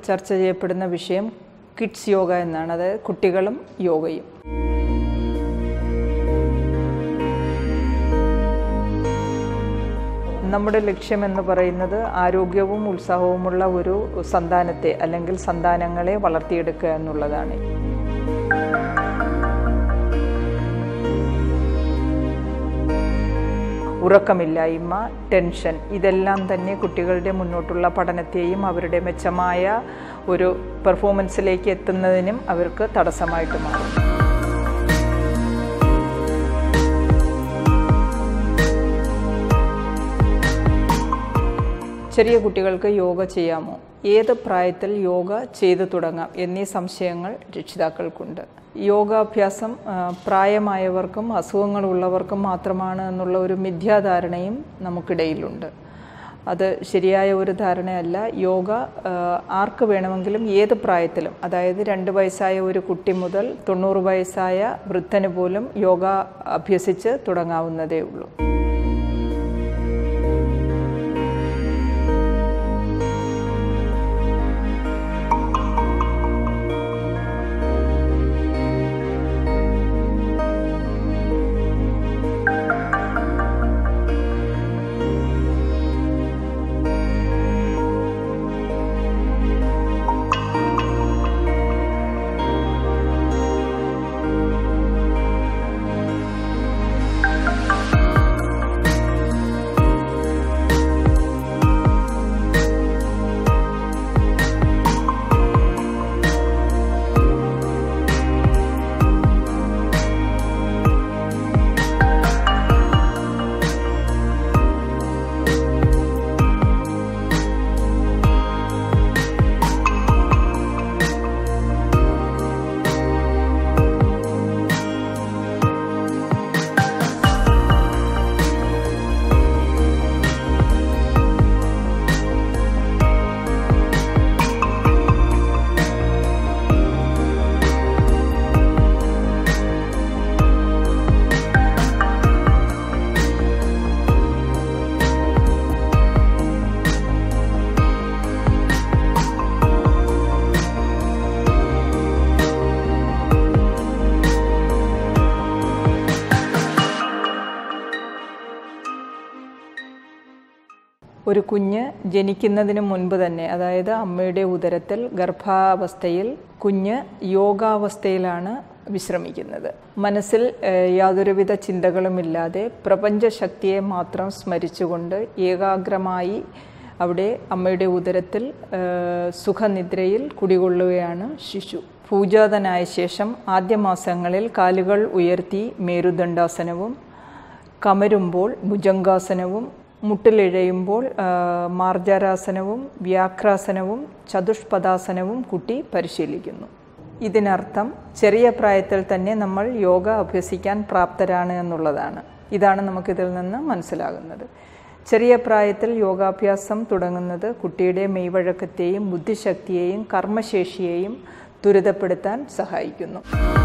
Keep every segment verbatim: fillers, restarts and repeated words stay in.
ചർച്ച ചെയ്യപ്പെടുന്ന വിഷയം കിഡ്സ് യോഗ എന്നാണ്. അതായത് കുട്ടികളും യോഗയും. നമ്മുടെ ലക്ഷ്യമെന്ന് പറയുന്നത് ആരോഗ്യവും ഉത്സാഹവുമുള്ള ഒരു സന്താനത്തെ അല്ലെങ്കിൽ സന്താനങ്ങളെ വളർത്തിയെടുക്കുക എന്നുള്ളതാണ്. ഉറക്കമില്ലായ്മ, ടെൻഷൻ, ഇതെല്ലാം തന്നെ കുട്ടികളുടെ മുന്നോട്ടുള്ള പഠനത്തെയും അവരുടെ മെച്ചമായ ഒരു പെർഫോമൻസിലേക്ക് എത്തുന്നതിനും അവർക്ക് തടസ്സമായിട്ട് മാറും. ചെറിയ കുട്ടികൾക്ക് യോഗ ചെയ്യാമോ? ഏത് പ്രായത്തിൽ യോഗ ചെയ്തു തുടങ്ങാം എന്നീ സംശയങ്ങൾ രക്ഷിതാക്കൾക്കുണ്ട്. യോഗാഭ്യാസം പ്രായമായവർക്കും അസുഖങ്ങളുള്ളവർക്കും മാത്രമാണ് എന്നുള്ള ഒരു മിഥ്യാധാരണയും നമുക്കിടയിലുണ്ട്. അത് ശരിയായ ഒരു ധാരണയല്ല. യോഗ ആർക്ക് വേണമെങ്കിലും ഏത് പ്രായത്തിലും, അതായത് രണ്ട് വയസ്സായ ഒരു കുട്ടി മുതൽ തൊണ്ണൂറ് വയസ്സായ വൃദ്ധന് പോലും യോഗ അഭ്യസിച്ച് തുടങ്ങാവുന്നതേ ഉള്ളൂ. ഒരു കുഞ്ഞ് ജനിക്കുന്നതിന് മുൻപ് തന്നെ, അതായത് അമ്മയുടെ ഉദരത്തിൽ ഗർഭാവസ്ഥയിൽ കുഞ്ഞ് യോഗാവസ്ഥയിലാണ് വിശ്രമിക്കുന്നത്. മനസ്സിൽ യാതൊരുവിധ ചിന്തകളുമില്ലാതെ പ്രപഞ്ചശക്തിയെ മാത്രം സ്മരിച്ചുകൊണ്ട് ഏകാഗ്രമായി അവിടെ അമ്മയുടെ ഉദരത്തിൽ സുഖനിദ്രയിൽ കുടികൊള്ളുകയാണ് ശിശു. പൂജാതനായ ശേഷം ആദ്യ മാസങ്ങളിൽ കാലുകൾ ഉയർത്തി മേരുദണ്ഡാസനവും, കമരുമ്പോൾ ഭുജംഗാസനവും, മുട്ടിലിഴയുമ്പോൾ മാർജാരാസനവും വ്യാഘ്രാസനവും ചതുഷ്പദാസനവും കുട്ടി പരിശീലിക്കുന്നു. ഇതിനർത്ഥം ചെറിയ പ്രായത്തിൽ തന്നെ നമ്മൾ യോഗ അഭ്യസിക്കാൻ പ്രാപ്തരാണ് എന്നുള്ളതാണ്. ഇതാണ് നമുക്കിതിൽ നിന്ന് മനസ്സിലാകുന്നത്. ചെറിയ പ്രായത്തിൽ യോഗാഭ്യാസം തുടങ്ങുന്നത് കുട്ടിയുടെ മെയ്വഴക്കത്തെയും ബുദ്ധിശക്തിയെയും കർമ്മശേഷിയെയും ത്വരിതപ്പെടുത്താൻ സഹായിക്കുന്നു.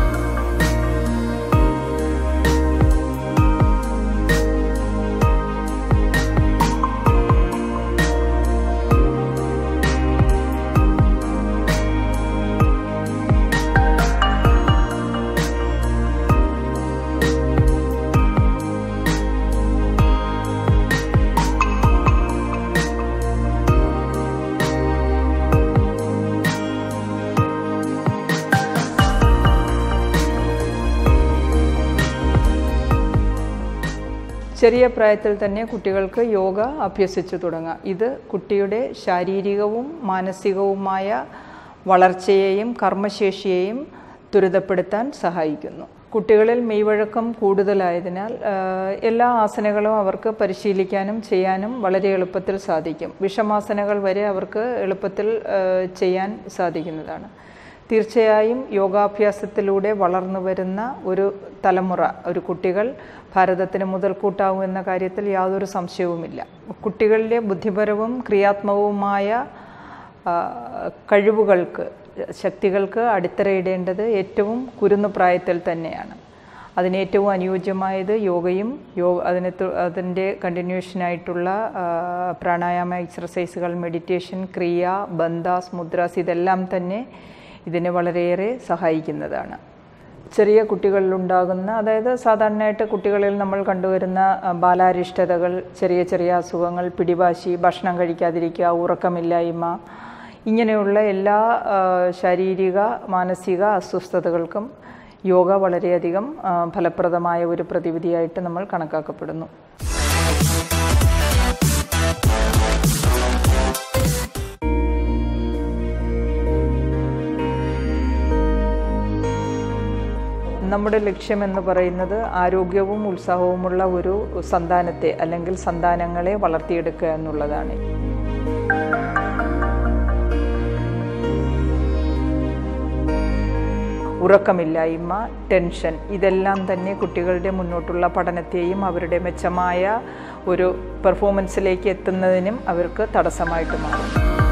ചെറിയ പ്രായത്തിൽ തന്നെ കുട്ടികൾക്ക് യോഗ അഭ്യസിച്ചു തുടങ്ങാം. ഇത് കുട്ടിയുടെ ശാരീരികവും മാനസികവുമായ വളർച്ചയെയും കർമ്മശേഷിയെയും ത്വരിതപ്പെടുത്താൻ സഹായിക്കുന്നു. കുട്ടികളിൽ മെയ്വഴക്കം കൂടുതലായതിനാൽ എല്ലാ ആസനകളും അവർക്ക് പരിശീലിക്കാനും ചെയ്യാനും വളരെ എളുപ്പത്തിൽ സാധിക്കും. വിഷമാസനകൾ വരെ അവർക്ക് എളുപ്പത്തിൽ ചെയ്യാൻ സാധിക്കുന്നതാണ്. തീർച്ചയായും യോഗാഭ്യാസത്തിലൂടെ വളർന്നു വരുന്ന ഒരു തലമുറ, ഒരു കുട്ടികൾ ഭാരതത്തിന് മുതൽക്കൂട്ടാവും എന്ന കാര്യത്തിൽ യാതൊരു സംശയവുമില്ല. കുട്ടികളിലെ ബുദ്ധിപരവും ക്രിയാത്മകവുമായ കഴിവുകൾക്ക്, ശക്തികൾക്ക് അടിത്തറയിടേണ്ടത് ഏറ്റവും കുരുന്നു പ്രായത്തിൽ തന്നെയാണ്. അതിന് ഏറ്റവും അനുയോജ്യമായത് യോഗയും യോഗ അതിന് അതിൻ്റെ കണ്ടിന്യൂഷനായിട്ടുള്ള പ്രാണായാമ എക്സർസൈസുകൾ, മെഡിറ്റേഷൻ, ക്രിയ, ബന്ധാസ്, മുദ്രാസ് ഇതെല്ലാം തന്നെ ഇതിനെ വളരെയേറെ സഹായിക്കുന്നതാണ്. ചെറിയ കുട്ടികളിലുണ്ടാകുന്ന, അതായത് സാധാരണയായിട്ട് കുട്ടികളിൽ നമ്മൾ കണ്ടുവരുന്ന ബാലാരിഷ്ടതകൾ, ചെറിയ ചെറിയ അസുഖങ്ങൾ, പിടിവാശി, ഭക്ഷണം കഴിക്കാതിരിക്കുക, ഉറക്കമില്ലായ്മ, ഇങ്ങനെയുള്ള എല്ലാ ശാരീരിക മാനസിക അസ്വസ്ഥതകൾക്കും യോഗ വളരെയധികം ഫലപ്രദമായ ഒരു പ്രതിവിധിയായിട്ട് നമ്മൾ കണക്കാക്കപ്പെടുന്നു. നമ്മുടെ ലക്ഷ്യമെന്ന് പറയുന്നത് ആരോഗ്യവും ഉത്സാഹവുമുള്ള ഒരു സന്താനത്തെ അല്ലെങ്കിൽ സന്താനങ്ങളെ വളർത്തിയെടുക്കുക എന്നുള്ളതാണ്. ഉറക്കമില്ലായ്മ, ടെൻഷൻ ഇതെല്ലാം തന്നെ കുട്ടികളുടെ മുന്നോട്ടുള്ള പഠനത്തെയും അവരുടെ മെച്ചമായ ഒരു പെർഫോമൻസിലേക്ക് എത്തുന്നതിനും അവർക്ക് തടസ്സമായിട്ട് മാറും.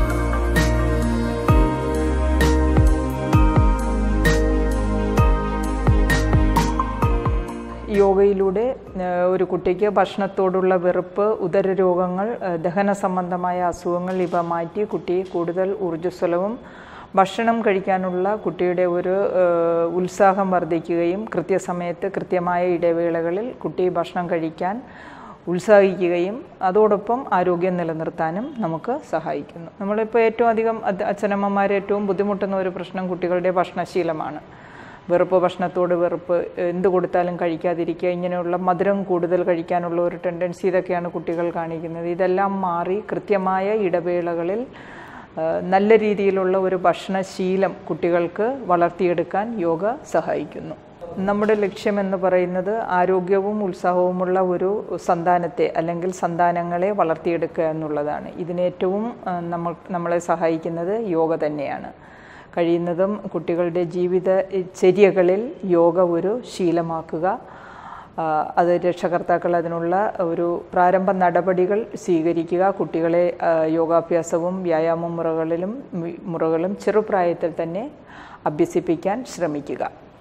യോഗയിലൂടെ ഒരു കുട്ടിക്ക് ഭക്ഷണത്തോടുള്ള വെറുപ്പ്, ഉദരരോഗങ്ങൾ, ദഹന സംബന്ധമായ അസുഖങ്ങൾ ഇവ മാറ്റി കുട്ടിയെ കൂടുതൽ ഊർജ്ജസ്വലവും ഭക്ഷണം കഴിക്കാനുള്ള കുട്ടിയുടെ ഒരു ഉത്സാഹം വർദ്ധിക്കുകയും കൃത്യസമയത്ത് കൃത്യമായ ഇടവേളകളിൽ കുട്ടി ഭക്ഷണം കഴിക്കാൻ ഉത്സാഹിക്കുകയും അതോടൊപ്പം ആരോഗ്യം നിലനിർത്താനും നമുക്ക് സഹായിക്കുന്നു. നമ്മളിപ്പോൾ ഏറ്റവും അധികം അച്ഛനമ്മമാർ ഏറ്റവും ബുദ്ധിമുട്ടുന്ന ഒരു പ്രശ്നം കുട്ടികളുടെ ഭക്ഷണശീലമാണ്. വെറുപ്പ്, ഭക്ഷണത്തോട് വെറുപ്പ്, എന്ത് കൊടുത്താലും കഴിക്കാതിരിക്കുക, ഇങ്ങനെയുള്ള മധുരം കൂടുതൽ കഴിക്കാനുള്ള ഒരു ടെൻഡൻസി, ഇതൊക്കെയാണ് കുട്ടികൾ കാണിക്കുന്നത്. ഇതെല്ലാം മാറി കൃത്യമായ ഇടവേളകളിൽ നല്ല രീതിയിലുള്ള ഒരു ഭക്ഷണശീലം കുട്ടികൾക്ക് വളർത്തിയെടുക്കാൻ യോഗ സഹായിക്കുന്നു. നമ്മുടെ ലക്ഷ്യമെന്ന് പറയുന്നത് ആരോഗ്യവും ഉത്സാഹവുമുള്ള ഒരു സന്താനത്തെ അല്ലെങ്കിൽ സന്താനങ്ങളെ വളർത്തിയെടുക്കുക എന്നുള്ളതാണ്. ഇതിനേറ്റവും നമ്മൾ നമ്മളെ സഹായിക്കുന്നത് യോഗ തന്നെയാണ്. കഴിയുന്നതും കുട്ടികളുടെ ജീവിതചര്യകളിൽ യോഗ ഒരു ശീലമാക്കുക, അത് രക്ഷകർത്താക്കൾ അതിനുള്ള ഒരു പ്രാരംഭ നടപടികൾ സ്വീകരിക്കുക. കുട്ടികളെ യോഗാഭ്യാസവും വ്യായാമ മുറകളിലും മുറകളും ചെറുപ്രായത്തിൽ തന്നെ അഭ്യസിപ്പിക്കാൻ ശ്രമിക്കുക.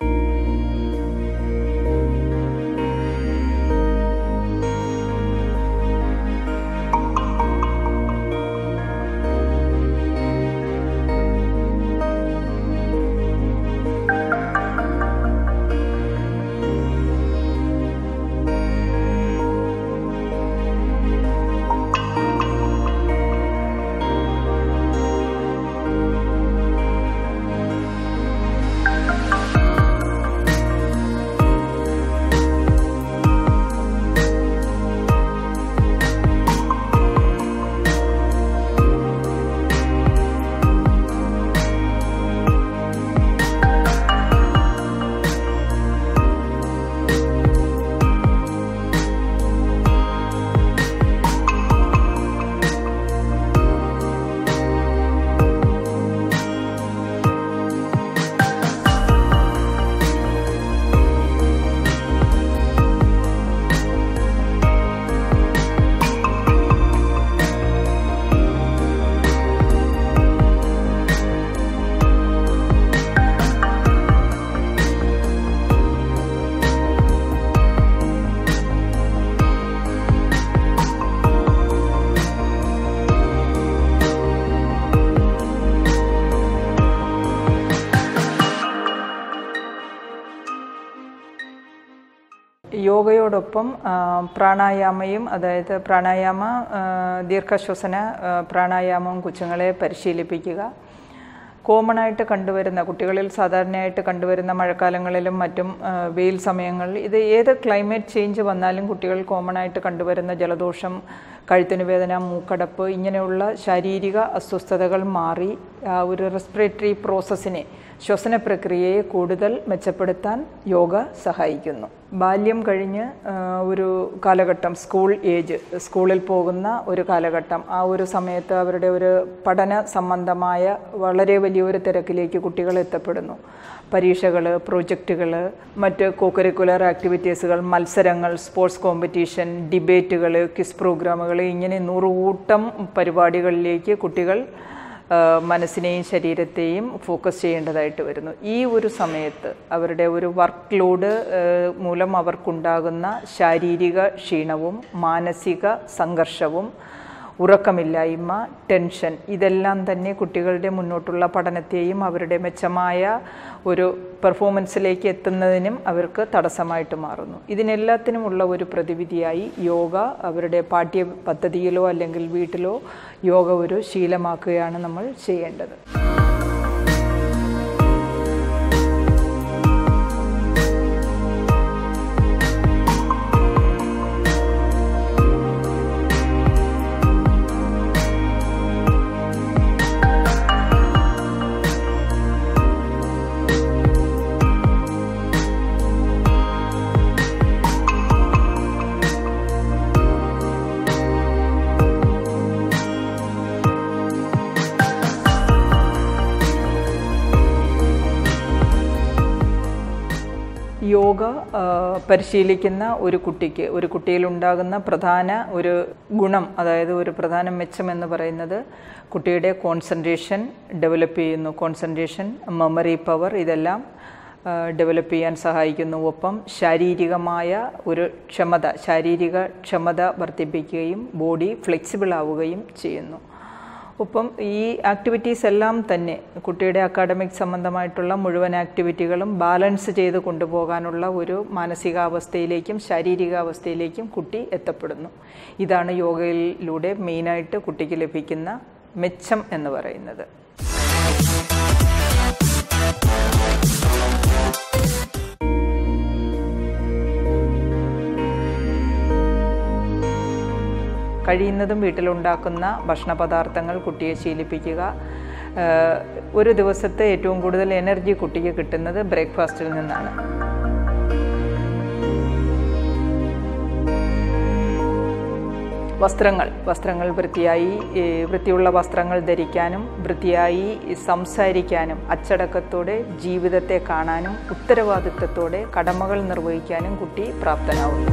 യോഗയോടൊപ്പം പ്രാണായാമയും, അതായത് പ്രാണായാമ ദീർഘശ്വസന പ്രാണായാമവും കൊച്ചുങ്ങളെ പരിശീലിപ്പിക്കുക. കോമണായിട്ട് കണ്ടുവരുന്ന കുട്ടികളിൽ സാധാരണയായിട്ട് കണ്ടുവരുന്ന മഴക്കാലങ്ങളിലും മറ്റും വെയിൽ സമയങ്ങളിൽ ഇത് ഏത് ക്ലൈമറ്റ് ചേഞ്ച് വന്നാലും കുട്ടികൾ കോമണായിട്ട് കണ്ടുവരുന്ന ജലദോഷം, കഴുത്തിന് വേദന, മൂക്കടപ്പ് ഇങ്ങനെയുള്ള ശാരീരിക അസ്വസ്ഥതകൾ മാറി ഒരു റെസ്പിറേറ്ററി പ്രോസസ്സിനെ, ശ്വസന പ്രക്രിയയെ കൂടുതൽ മെച്ചപ്പെടുത്താൻ യോഗ സഹായിക്കുന്നു. ബാല്യം കഴിഞ്ഞ് ഒരു കാലഘട്ടം, സ്കൂൾ ഏജ്, സ്കൂളിൽ പോകുന്ന ഒരു കാലഘട്ടം, ആ ഒരു സമയത്ത് അവരുടെ ഒരു പഠന സംബന്ധമായ വളരെ വലിയൊരു തിരക്കിലേക്ക് കുട്ടികൾ എത്തപ്പെടുന്നു. പരീക്ഷകൾ, പ്രോജക്റ്റുകൾ, മറ്റ് കോകരിക്കുലർ ആക്ടിവിറ്റീസുകൾ, മത്സരങ്ങൾ, സ്പോർട്സ് കോമ്പറ്റീഷൻ, ഡിബേറ്റുകൾ, ക്വിസ് പ്രോഗ്രാമുകൾ, ഇങ്ങനെ നൂറുകൂട്ടം പരിപാടികളിലേക്ക് കുട്ടികൾ മനസ്സിനെയും ശരീരത്തെയും ഫോക്കസ് ചെയ്യേണ്ടതായിട്ട് വരുന്നു. ഈ ഒരു സമയത്ത് അവരുടെ ഒരു വർക്ക് ലോഡ് മൂലം അവർക്കുണ്ടാകുന്ന ശാരീരിക ക്ഷീണവും മാനസിക സംഘർഷവും ഉറക്കമില്ലായ്മ, ടെൻഷൻ ഇതെല്ലാം തന്നെ കുട്ടികളുടെ മുന്നോട്ടുള്ള പഠനത്തെയും അവരുടെ മെച്ചമായ ഒരു പെർഫോമൻസിലേക്ക് എത്തുന്നതിനും അവർക്ക് തടസ്സമായിട്ട് മാറുന്നു. ഇതിനെല്ലാത്തിനുമുള്ള ഒരു പ്രതിവിധിയായി യോഗ അവരുടെ പാഠ്യ പദ്ധതിയിലോ അല്ലെങ്കിൽ വീട്ടിലോ യോഗ ഒരു ശീലമാക്കുകയാണ് നമ്മൾ ചെയ്യേണ്ടത്. യോഗ പരിശീലിക്കുന്ന ഒരു കുട്ടിക്ക് ഒരു കുട്ടിയിലുണ്ടാകുന്ന പ്രധാന ഒരു ഗുണം, അതായത് ഒരു പ്രധാന മെച്ചം എന്ന് പറയുന്നത് കുട്ടിയുടെ കോൺസെൻട്രേഷൻ ഡെവലപ്പ് ചെയ്യുന്നു. കോൺസെൻട്രേഷൻ, മെമ്മറി പവർ ഇതെല്ലാം ഡെവലപ്പ് ചെയ്യാൻ സഹായിക്കുന്നു. ഒപ്പം ശാരീരികമായ ഒരു ക്ഷമത ശാരീരിക ക്ഷമത വർദ്ധിപ്പിക്കുകയും ബോഡി ഫ്ലെക്സിബിൾ ആവുകയും ചെയ്യുന്നു. ഒപ്പം ഈ ആക്ടിവിറ്റീസ് എല്ലാം തന്നെ കുട്ടിയുടെ അക്കാഡമിക് സംബന്ധമായിട്ടുള്ള മുഴുവൻ ആക്ടിവിറ്റികളും ബാലൻസ് ചെയ്ത് കൊണ്ടുപോകാനുള്ള ഒരു മാനസികാവസ്ഥയിലേക്കും ശാരീരികാവസ്ഥയിലേക്കും കുട്ടി എത്തപ്പെടുന്നു. ഇതാണ് യോഗയിലൂടെ മെയിനായിട്ട് കുട്ടിക്ക് ലഭിക്കുന്ന മെച്ചം എന്ന് പറയുന്നത്. കഴിയുന്നതും വീട്ടിലുണ്ടാക്കുന്ന ഭക്ഷണ പദാർത്ഥങ്ങൾ കുട്ടിയെ ശീലിപ്പിക്കുക. ഒരു ദിവസത്തെ ഏറ്റവും കൂടുതൽ എനർജി കുട്ടിക്ക് കിട്ടുന്നത് ബ്രേക്ക്ഫാസ്റ്റിൽ നിന്നാണ്. വസ്ത്രങ്ങൾ വസ്ത്രങ്ങൾ വൃത്തിയായി വൃത്തിയുള്ള വസ്ത്രങ്ങൾ ധരിക്കാനും വൃത്തിയായി സംസാരിക്കാനും അച്ചടക്കത്തോടെ ജീവിതത്തെ കാണാനും ഉത്തരവാദിത്തത്തോടെ കടമകൾ നിർവഹിക്കാനും കുട്ടി പ്രാപ്തനാവുന്നു.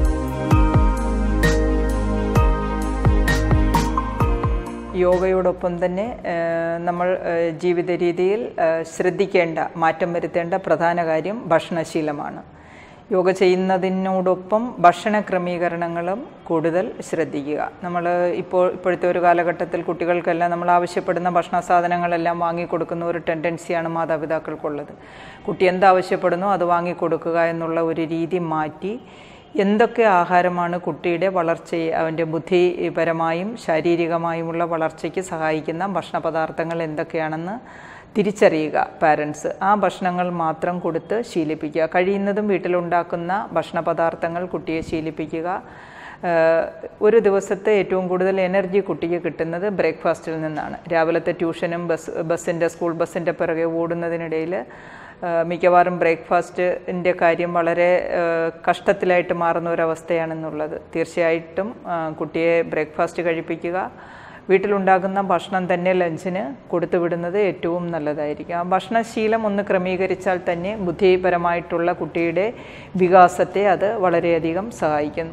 യോഗയോടൊപ്പം തന്നെ നമ്മൾ ജീവിത രീതിയിൽ ശ്രദ്ധിക്കേണ്ട മാറ്റം വരുത്തേണ്ട പ്രധാന കാര്യം ഭക്ഷണശീലമാണ്. യോഗ ചെയ്യുന്നതിനോടൊപ്പം ഭക്ഷണ ക്രമീകരണങ്ങളും കൂടുതൽ ശ്രദ്ധിക്കുക. നമ്മൾ ഇപ്പോൾ ഇപ്പോഴത്തെ ഒരു കാലഘട്ടത്തിൽ കുട്ടികൾക്കെല്ലാം നമ്മൾ ആവശ്യപ്പെടുന്ന ഭക്ഷണ സാധനങ്ങളെല്ലാം വാങ്ങിക്കൊടുക്കുന്ന ഒരു ടെൻഡൻസിയാണ് മാതാപിതാക്കൾക്കുള്ളത്. കുട്ടി എന്താവശ്യപ്പെടുന്നോ അത് വാങ്ങിക്കൊടുക്കുക എന്നുള്ള ഒരു രീതി മാറ്റി എന്തൊക്കെ ആഹാരമാണ് കുട്ടിയുടെ വളർച്ചയെ അവൻ്റെ ബുദ്ധിപരമായും ശാരീരികമായുമുള്ള വളർച്ചയ്ക്ക് സഹായിക്കുന്ന ഭക്ഷണ പദാർത്ഥങ്ങൾ എന്തൊക്കെയാണെന്ന് തിരിച്ചറിയുക പാരൻസ്. ആ ഭക്ഷണങ്ങൾ മാത്രം കൊടുത്ത് ശീലിപ്പിക്കുക. കഴിയുന്നതും വീട്ടിലുണ്ടാക്കുന്ന ഭക്ഷണ പദാർത്ഥങ്ങൾ കുട്ടിയെ ശീലിപ്പിക്കുക. ഒരു ദിവസത്തെ ഏറ്റവും കൂടുതൽ എനർജി കുട്ടിക്ക് കിട്ടുന്നത് ബ്രേക്ക്ഫാസ്റ്റിൽ നിന്നാണ്. രാവിലത്തെ ട്യൂഷനും ബസ് ബസ്സിൻ്റെ സ്കൂൾ ബസ്സിൻ്റെ പിറകെ ഓടുന്നതിനിടയിൽ മിക്കവാറും ബ്രേക്ക്ഫാസ്റ്റിൻ്റെ കാര്യം വളരെ കഷ്ടത്തിലായിട്ട് മാറുന്ന ഒരവസ്ഥയാണെന്നുള്ളത്. തീർച്ചയായിട്ടും കുട്ടിയെ ബ്രേക്ക്ഫാസ്റ്റ് കഴിപ്പിക്കുക. വീട്ടിലുണ്ടാകുന്ന ഭക്ഷണം തന്നെ ലഞ്ചിന് കൊടുത്തു വിടുന്നത് ഏറ്റവും നല്ലതായിരിക്കും. ആ ഭക്ഷണശീലം ഒന്ന് ക്രമീകരിച്ചാൽ തന്നെ ബുദ്ധിപരമായിട്ടുള്ള കുട്ടിയുടെ വികാസത്തെ അത് വളരെയധികം സഹായിക്കുന്നു.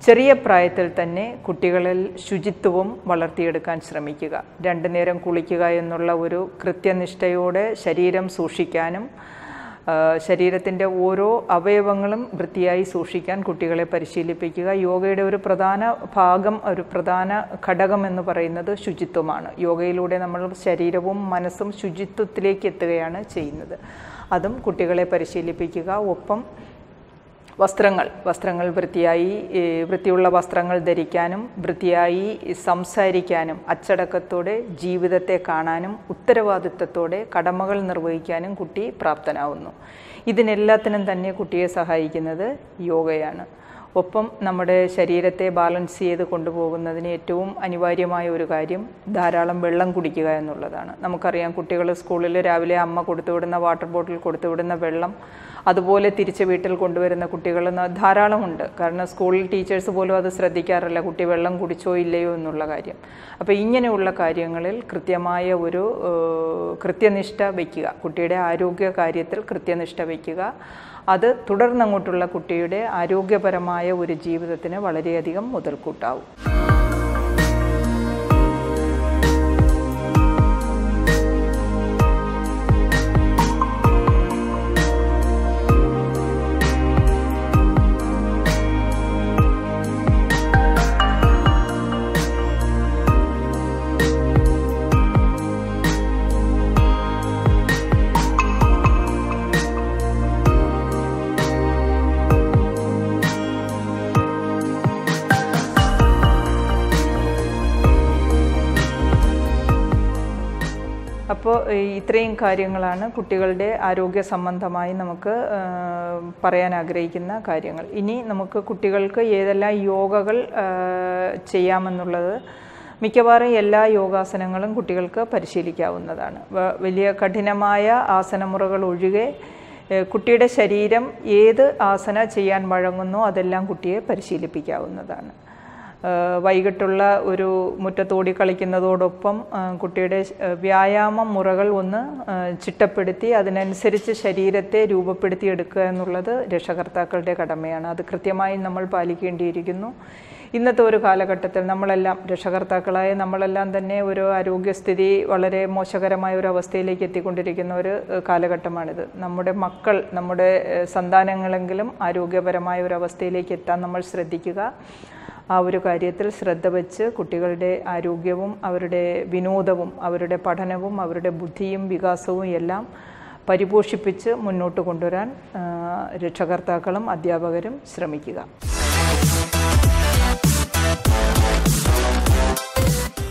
ചെറിയ പ്രായത്തിൽ തന്നെ കുട്ടികളിൽ ശുചിത്വവും വളർത്തിയെടുക്കാൻ ശ്രമിക്കുക. രണ്ടു നേരം കുളിക്കുക എന്നുള്ള ഒരു കൃത്യനിഷ്ഠയോടെ ശരീരം സൂക്ഷിക്കാനും ശരീരത്തിൻ്റെ ഓരോ അവയവങ്ങളും വൃത്തിയായി സൂക്ഷിക്കാൻ കുട്ടികളെ പരിശീലിപ്പിക്കുക. യോഗയുടെ ഒരു പ്രധാന ഭാഗം, ഒരു പ്രധാന ഘടകം എന്ന് പറയുന്നത് ശുചിത്വമാണ്. യോഗയിലൂടെ നമ്മൾ ശരീരവും മനസ്സും ശുചിത്വത്തിലേക്ക് എത്തുകയാണ് ചെയ്യുന്നത്. അതും കുട്ടികളെ പരിശീലിപ്പിക്കുക. ഒപ്പം വസ്ത്രങ്ങൾ വസ്ത്രങ്ങൾ വൃത്തിയായി വൃത്തിയുള്ള വസ്ത്രങ്ങൾ ധരിക്കാനും വൃത്തിയായി സംസാരിക്കാനും അച്ചടക്കത്തോടെ ജീവിതത്തെ കാണാനും ഉത്തരവാദിത്തത്തോടെ കടമകൾ നിർവഹിക്കാനും കുട്ടി പ്രാപ്തനാവുന്നു. ഇതിനെല്ലാത്തിനും തന്നെ കുട്ടിയെ സഹായിക്കുന്നത് യോഗയാണ്. ഒപ്പം നമ്മുടെ ശരീരത്തെ ബാലൻസ് ചെയ്ത് കൊണ്ടുപോകുന്നതിന് ഏറ്റവും അനിവാര്യമായ ഒരു കാര്യം ധാരാളം വെള്ളം കുടിക്കുക എന്നുള്ളതാണ്. നമുക്കറിയാം, കുട്ടികൾ സ്കൂളിൽ രാവിലെ അമ്മ കൊടുത്തുവിടുന്ന വാട്ടർ ബോട്ടിൽ കൊടുത്തുവിടുന്ന വെള്ളം അതുപോലെ തിരിച്ച് വീട്ടിൽ കൊണ്ടുവരുന്ന കുട്ടികൾ ധാരാളമുണ്ട്. കാരണം സ്കൂളിൽ ടീച്ചേഴ്സ് പോലും അത് ശ്രദ്ധിക്കാറില്ല, കുട്ടി വെള്ളം കുടിച്ചോ ഇല്ലയോ എന്നുള്ള കാര്യം. അപ്പോൾ ഇങ്ങനെയുള്ള കാര്യങ്ങളിൽ കൃത്യമായ ഒരു കൃത്യനിഷ്ഠ വയ്ക്കുക. കുട്ടിയുടെ ആരോഗ്യ കാര്യത്തിൽ കൃത്യനിഷ്ഠ വയ്ക്കുക. അത് തുടർന്നങ്ങോട്ടുള്ള കുട്ടിയുടെ ആരോഗ്യപരമായ ഒരു ജീവിതത്തിന് വളരെയധികം മുതൽക്കൂട്ടാവും. അപ്പോൾ ഇത്രയും കാര്യങ്ങളാണ് കുട്ടികളുടെ ആരോഗ്യ സംബന്ധമായി നമുക്ക് പറയാൻ ആഗ്രഹിക്കുന്ന കാര്യങ്ങൾ. ഇനി നമുക്ക് കുട്ടികൾക്ക് ഏതെല്ലാം യോഗകൾ ചെയ്യാമെന്നുള്ളത്, മിക്കവാറും എല്ലാ യോഗാസനങ്ങളും കുട്ടികൾക്ക് പരിശീലിക്കാവുന്നതാണ്. വലിയ കഠിനമായ ആസനമുറകൾ ഒഴികെ കുട്ടിയുടെ ശരീരം ഏത് ആസന ചെയ്യാൻ വഴങ്ങുന്നോ അതെല്ലാം കുട്ടിയെ പരിശീലിപ്പിക്കാവുന്നതാണ്. വൈകിട്ടുള്ള ഒരു മുറ്റത്തോടി കളിക്കുന്നതോടൊപ്പം കുട്ടിയുടെ വ്യായാമ മുറകൾ ഒന്ന് ചിട്ടപ്പെടുത്തി അതിനനുസരിച്ച് ശരീരത്തെ രൂപപ്പെടുത്തിയെടുക്കുക എന്നുള്ളത് രക്ഷകർത്താക്കളുടെ കടമയാണ്. അത് കൃത്യമായി നമ്മൾ പാലിക്കേണ്ടിയിരിക്കുന്നു. ഇന്നത്തെ ഒരു കാലഘട്ടത്തിൽ നമ്മളെല്ലാം രക്ഷകർത്താക്കളായ നമ്മളെല്ലാം തന്നെ ഒരു ആരോഗ്യസ്ഥിതി വളരെ മോശകരമായ ഒരു അവസ്ഥയിലേക്ക് എത്തിക്കൊണ്ടിരിക്കുന്ന ഒരു കാലഘട്ടമാണിത്. നമ്മുടെ മക്കൾ, നമ്മുടെ സന്താനങ്ങളെങ്കിലും ആരോഗ്യപരമായ ഒരു അവസ്ഥയിലേക്ക് എത്താൻ നമ്മൾ ശ്രദ്ധിക്കുക. ആ ഒരു കാര്യത്തിൽ ശ്രദ്ധ വച്ച് കുട്ടികളുടെ ആരോഗ്യവും അവരുടെ വിനോദവും അവരുടെ പഠനവും അവരുടെ ബുദ്ധിയും വികാസവും എല്ലാം പരിപോഷിപ്പിച്ച് മുന്നോട്ട് കൊണ്ടുവരാൻ രക്ഷകർത്താക്കളും അധ്യാപകരും ശ്രമിക്കുക.